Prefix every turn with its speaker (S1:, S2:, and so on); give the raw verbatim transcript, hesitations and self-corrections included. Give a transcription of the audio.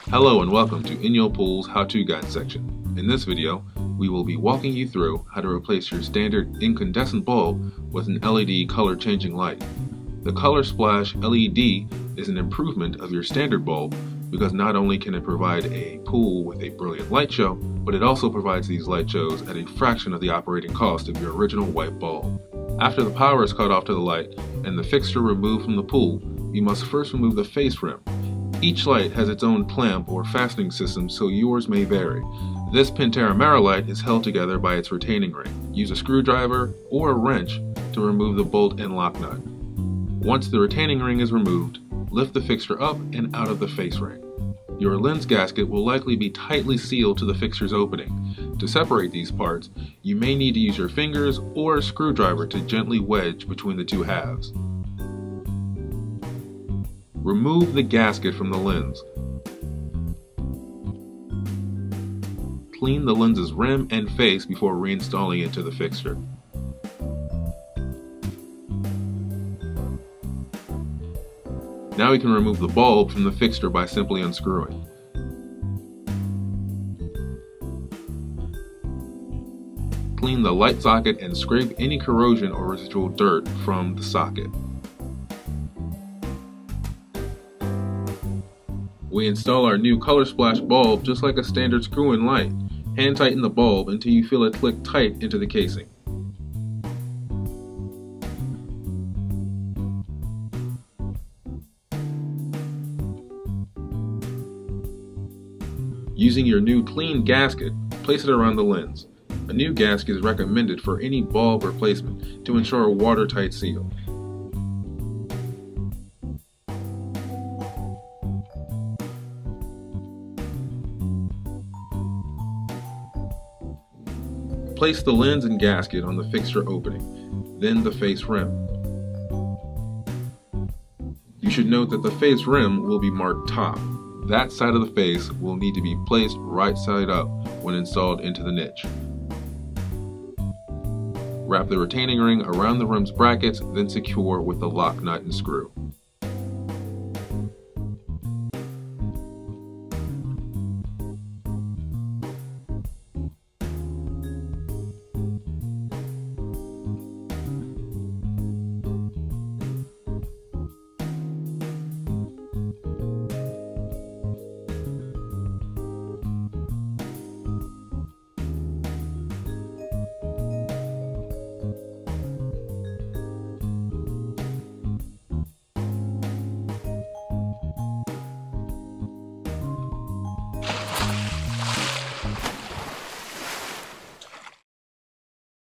S1: Hello and welcome to In Your Pool's How-To Guide section. In this video, we will be walking you through how to replace your standard incandescent bulb with an L E D color changing light. The Color Splash L E D is an improvement of your standard bulb because not only can it provide a pool with a brilliant light show, but it also provides these light shows at a fraction of the operating cost of your original white bulb. After the power is cut off to the light and the fixture removed from the pool, you must first remove the face rim. Each light has its own clamp or fastening system, so yours may vary. This Pentair Amerilite is held together by its retaining ring. Use a screwdriver or a wrench to remove the bolt and lock nut. Once the retaining ring is removed, lift the fixture up and out of the face ring. Your lens gasket will likely be tightly sealed to the fixture's opening. To separate these parts, you may need to use your fingers or a screwdriver to gently wedge between the two halves. Remove the gasket from the lens. Clean the lens's rim and face before reinstalling it to the fixture. Now we can remove the bulb from the fixture by simply unscrewing. Clean the light socket and scrape any corrosion or residual dirt from the socket. We install our new Color Splash bulb just like a standard screw-in light. Hand tighten the bulb until you feel it click tight into the casing. Using your new clean gasket, place it around the lens. A new gasket is recommended for any bulb replacement to ensure a watertight seal. Place the lens and gasket on the fixture opening, then the face rim. You should note that the face rim will be marked top. That side of the face will need to be placed right side up when installed into the niche. Wrap the retaining ring around the rim's brackets, then secure with the lock nut and screw.